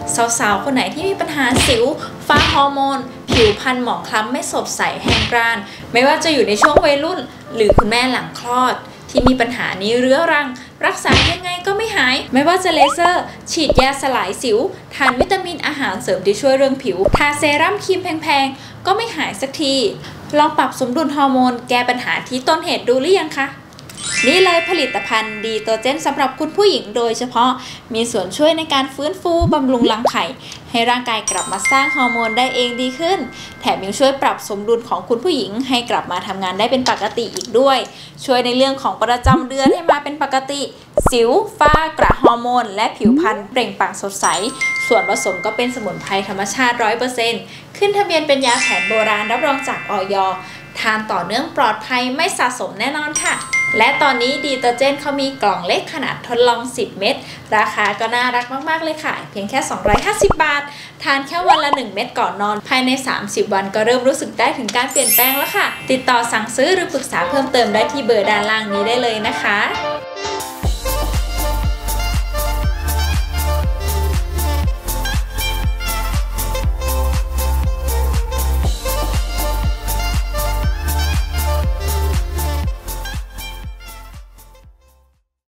สาวๆคนไหนที่มีปัญหาสิวฝ้าฮอร์โมนผิวพรรณหมองคล้ำไม่สดใสแห้งกร้านไม่ว่าจะอยู่ในช่วงวัยรุ่นหรือคุณแม่หลังคลอดที่มีปัญหานี้เรื้อรังรักษายังไงก็ไม่หายไม่ว่าจะเลเซอร์ฉีดยาสลายสิวทานวิตามินอาหารเสริมที่ช่วยเรื่องผิวทาเซรั่มครีมแพงๆก็ไม่หายสักทีลองปรับสมดุลฮอร์โมนแก้ปัญหาที่ต้นเหตุดูหรือยังคะนี่เลยผลิตภัณฑ์ดีโตเจนสำหรับคุณผู้หญิงโดยเฉพาะมีส่วนช่วยในการฟื้นฟูบำรุงรังไข่ให้ร่างกายกลับมาสร้างฮอร์โมนได้เองดีขึ้นแถมยังช่วยปรับสมดุลของคุณผู้หญิงให้กลับมาทำงานได้เป็นปกติอีกด้วยช่วยในเรื่องของประจำเดือนให้มาเป็นปกติสิวฝ้ากระฮอร์โมนและผิวพรรณเปล่งปลั่งสดใสส่วนผสมก็เป็นสมุนไพรธรรมชาติ 100% ขึ้นทะเบียนเป็นยาแผนโบราณรับรองจากอย.ทานต่อเนื่องปลอดภัยไม่สะสมแน่นอนค่ะและตอนนี้ดีเตอร์เจนเขามีกล่องเล็กขนาดทดลอง10เม็ดราคาก็น่ารักมากๆเลยค่ะเพียงแค่250 บาททานแค่วันละ1เม็ดก่อนนอนภายใน30วันก็เริ่มรู้สึกได้ถึงการเปลี่ยนแปลงแล้วค่ะติดต่อสั่งซื้อหรือปรึกษาเพิ่มเติมได้ที่เบอร์ด้านล่างนี้ได้เลยนะคะ